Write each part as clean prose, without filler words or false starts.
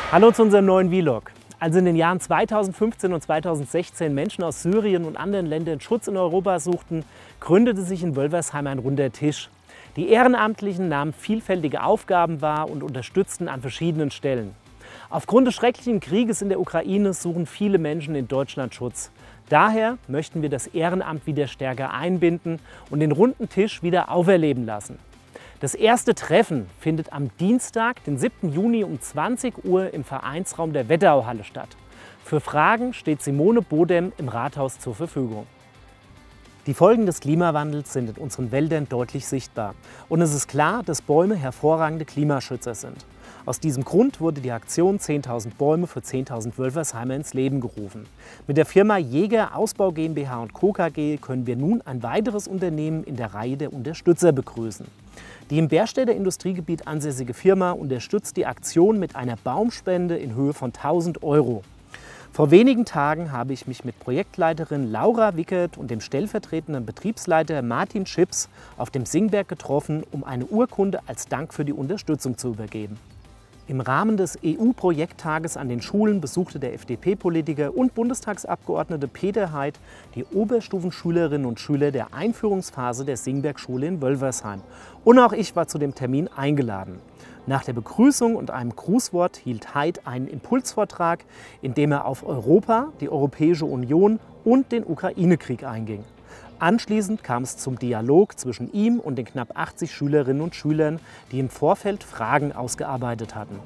Hallo zu unserem neuen Vlog. Als in den Jahren 2015 und 2016 Menschen aus Syrien und anderen Ländern Schutz in Europa suchten, gründete sich in Wölversheim ein runder Tisch. Die Ehrenamtlichen nahmen vielfältige Aufgaben wahr und unterstützten an verschiedenen Stellen. Aufgrund des schrecklichen Krieges in der Ukraine suchen viele Menschen in Deutschland Schutz. Daher möchten wir das Ehrenamt wieder stärker einbinden und den runden Tisch wieder auferleben lassen. Das erste Treffen findet am Dienstag, den 7. Juni um 20 Uhr im Vereinsraum der Wetterauhalle statt. Für Fragen steht Simone Bodem im Rathaus zur Verfügung. Die Folgen des Klimawandels sind in unseren Wäldern deutlich sichtbar. Und es ist klar, dass Bäume hervorragende Klimaschützer sind. Aus diesem Grund wurde die Aktion 10.000 Bäume für 10.000 Wölfersheimer ins Leben gerufen. Mit der Firma Jäger Ausbau GmbH & Co. KG können wir nun ein weiteres Unternehmen in der Reihe der Unterstützer begrüßen. Die im Berstädter Industriegebiet ansässige Firma unterstützt die Aktion mit einer Baumspende in Höhe von 1.000 €. Vor wenigen Tagen habe ich mich mit Projektleiterin Laura Wickert und dem stellvertretenden Betriebsleiter Martin Schips auf dem Singberg getroffen, um eine Urkunde als Dank für die Unterstützung zu übergeben. Im Rahmen des EU-Projekttages an den Schulen besuchte der FDP-Politiker und Bundestagsabgeordnete Peter Heid die Oberstufenschülerinnen und Schüler der Einführungsphase der Singberg-Schule in Wölversheim. Und auch ich war zu dem Termin eingeladen. Nach der Begrüßung und einem Grußwort hielt Heid einen Impulsvortrag, in dem er auf Europa, die Europäische Union und den Ukraine-Krieg einging. Anschließend kam es zum Dialog zwischen ihm und den knapp 80 Schülerinnen und Schülern, die im Vorfeld Fragen ausgearbeitet hatten.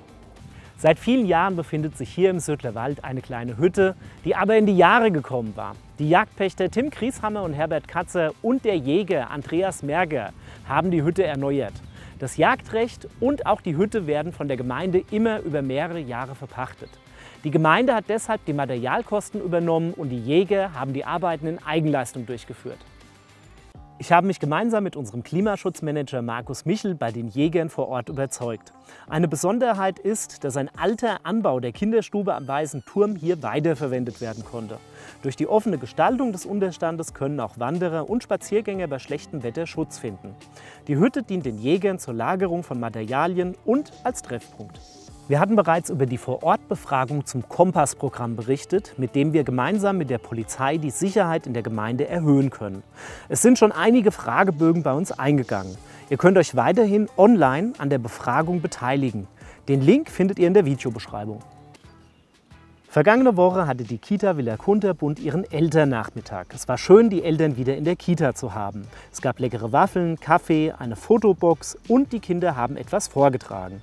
Seit vielen Jahren befindet sich hier im Södler Wald eine kleine Hütte, die aber in die Jahre gekommen war. Die Jagdpächter Tim Grieshammer und Herbert Katzer und der Jäger Andreas Merger haben die Hütte erneuert. Das Jagdrecht und auch die Hütte werden von der Gemeinde immer über mehrere Jahre verpachtet. Die Gemeinde hat deshalb die Materialkosten übernommen und die Jäger haben die Arbeiten in Eigenleistung durchgeführt. Ich habe mich gemeinsam mit unserem Klimaschutzmanager Markus Michel bei den Jägern vor Ort überzeugt. Eine Besonderheit ist, dass ein alter Anbau der Kinderstube am Weißen Turm hier weiterverwendet werden konnte. Durch die offene Gestaltung des Unterstandes können auch Wanderer und Spaziergänger bei schlechtem Wetter Schutz finden. Die Hütte dient den Jägern zur Lagerung von Materialien und als Treffpunkt. Wir hatten bereits über die Vor-Ort-Befragung zum Kompass-Programm berichtet, mit dem wir gemeinsam mit der Polizei die Sicherheit in der Gemeinde erhöhen können. Es sind schon einige Fragebögen bei uns eingegangen. Ihr könnt euch weiterhin online an der Befragung beteiligen. Den Link findet ihr in der Videobeschreibung. Vergangene Woche hatte die Kita Villa Kunterbund ihren Elternnachmittag. Es war schön, die Eltern wieder in der Kita zu haben. Es gab leckere Waffeln, Kaffee, eine Fotobox und die Kinder haben etwas vorgetragen.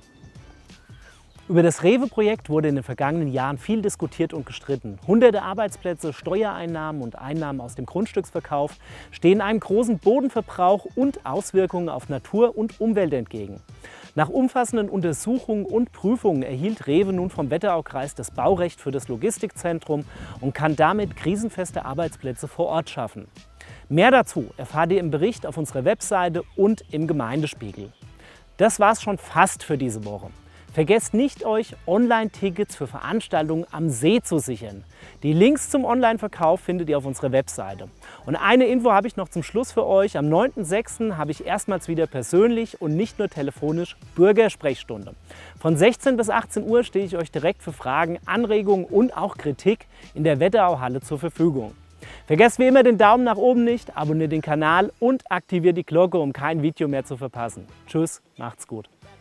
Über das Rewe-Projekt wurde in den vergangenen Jahren viel diskutiert und gestritten. Hunderte Arbeitsplätze, Steuereinnahmen und Einnahmen aus dem Grundstücksverkauf stehen einem großen Bodenverbrauch und Auswirkungen auf Natur und Umwelt entgegen. Nach umfassenden Untersuchungen und Prüfungen erhielt Rewe nun vom Wetteraukreis das Baurecht für das Logistikzentrum und kann damit krisenfeste Arbeitsplätze vor Ort schaffen. Mehr dazu erfahrt ihr im Bericht auf unserer Webseite und im Gemeindespiegel. Das war's schon fast für diese Woche. Vergesst nicht, euch Online-Tickets für Veranstaltungen am See zu sichern. Die Links zum Online-Verkauf findet ihr auf unserer Webseite. Und eine Info habe ich noch zum Schluss für euch. Am 9.6. habe ich erstmals wieder persönlich und nicht nur telefonisch Bürgersprechstunde. Von 16 bis 18 Uhr stehe ich euch direkt für Fragen, Anregungen und auch Kritik in der Wetterauhalle zur Verfügung. Vergesst wie immer den Daumen nach oben nicht, abonniert den Kanal und aktiviert die Glocke, um kein Video mehr zu verpassen. Tschüss, macht's gut.